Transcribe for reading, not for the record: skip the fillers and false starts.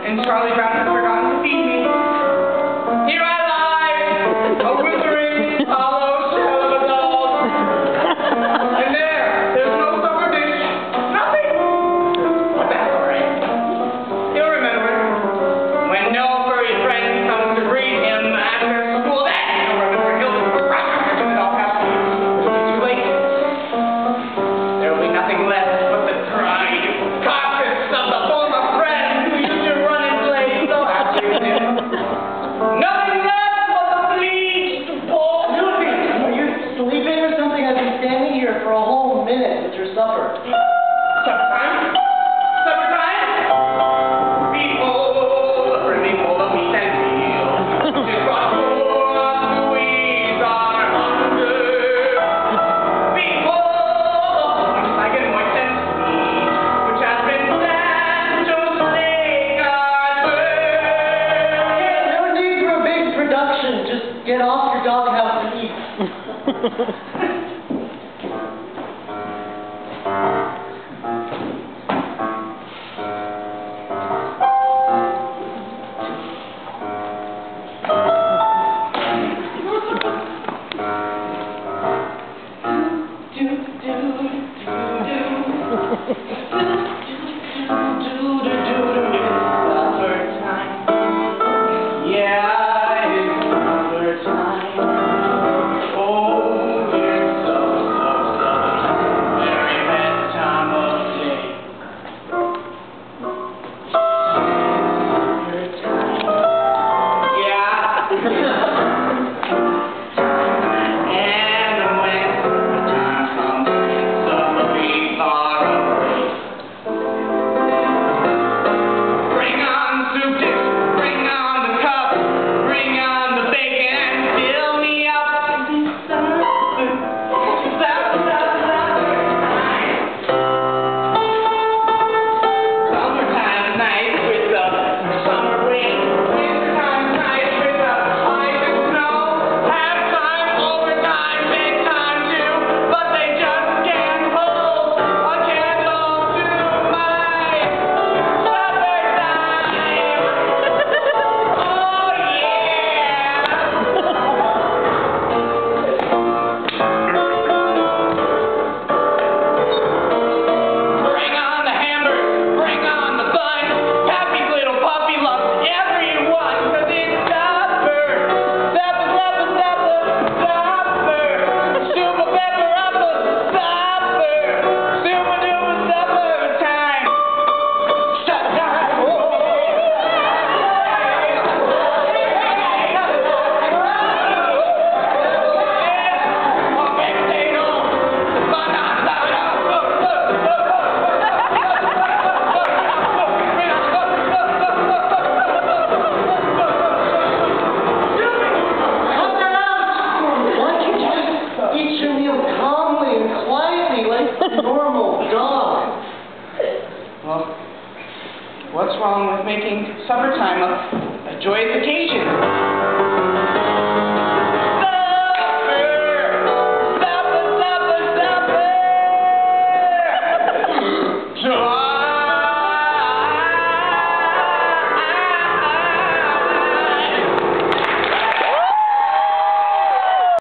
and Charlie Brown has forgotten to feed me. Here I lie, a withering, hollow shell of a doll. And there's no supper dish, nothing. But that's all right. He'll remember when no furry friend comes to greet him after school. Then he'll remember. He'll and it all has to be too late. There will be nothing left but the dried carcass of the former friend who used to run and play so happy with him. Nothing left but the bleached ball. Are you sleeping or something? I've been standing here for a whole minute with your supper. Supper time? Supper time? Behold, a friendly bowl of meat and veal. Just brought forth to ease our hunger. Behold, like and moist and sweet, which has been sent to slake our thirst. Yeah, no need for a big production. Just get off your doghouse and eat. Normal dog. Well, what's wrong with making supper time a joyous occasion?